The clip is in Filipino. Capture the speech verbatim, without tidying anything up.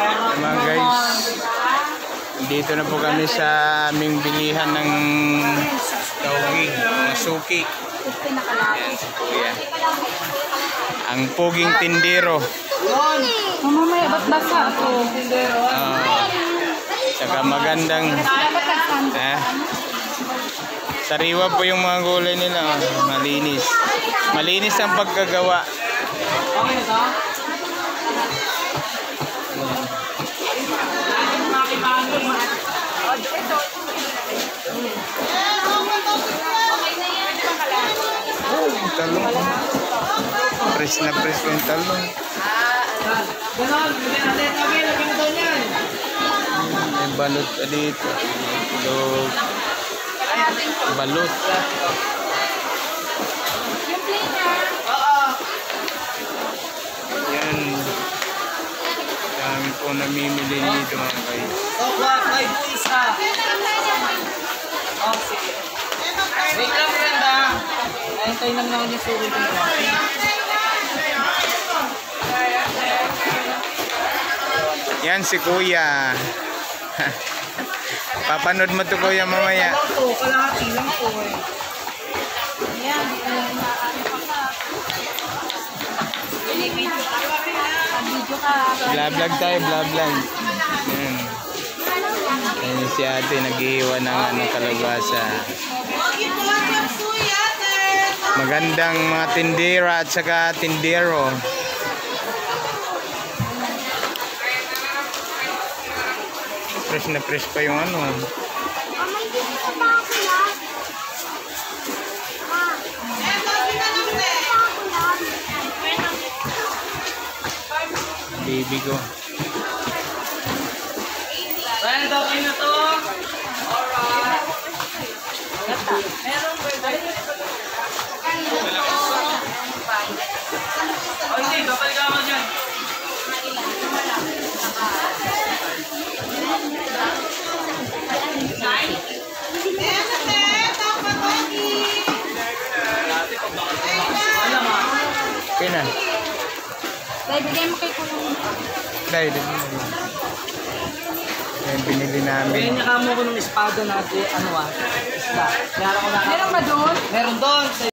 Mga guys, dito na po kami sa aming bilihan ng tawgi, na suki. Ayan, si Kuya. Ang puging tindero. Mamamaya, ba't basa ako? Uh, saka magandang eh, sariwa po yung mga gulay nila. Oh, malinis. Malinis ang pagkagawa. Okay na to? Oh, talong. Press na press yung talong. Ganon, bigyan natin. Okay, lagyan mo daw niyan. May balot pa dito. Itlog. Balot. Yan. Dami po namimili dito mga guys. Tokwa, may buwis ha. Oh, sige. Wait lang, friend ha. Nahintay lang naman yung sulit ko. Yan si Kuya. Papanood mo to Kuya mamaya. Kalahati lang po, kalahati lang po eh. Yan. Video ka. Vlog tayo, vlog lang. Yan. Yan si ate nag-iiwan ng ano, kalabasa. Magandang mga tindera at saka tindero. Fresh na fresh pa yung ano. Baby ko. Friend, okay na to? Alright. Meron ba? Oh, hindi. Kapal ka mo dyan. Okay na. Dahil bigay mo kay Kulong. Dahil, yan binili namin. Bigyan niya kamo ko ng espada na ano ah. Isda. Meron ko na. Meron ba doon? Meron doon.